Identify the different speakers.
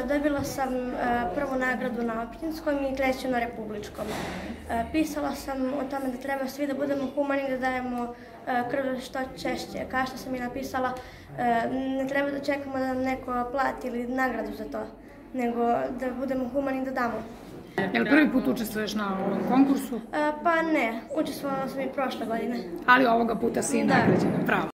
Speaker 1: Dobila sam prvu nagradu na opštinskom i treću na republičkom. Pisala sam o tome da treba svi da budemo humani, da dajemo krv što češće. Kao što sam i napisala, ne treba da čekamo da nam neko plati ili nagradu za to, nego da budemo humani i da damo.
Speaker 2: Je li prvi put učestvuješ na ovom konkursu?
Speaker 1: Pa ne, učestvovala sam i prošle godine.
Speaker 2: Ali ovoga puta si nagrađena, pravo.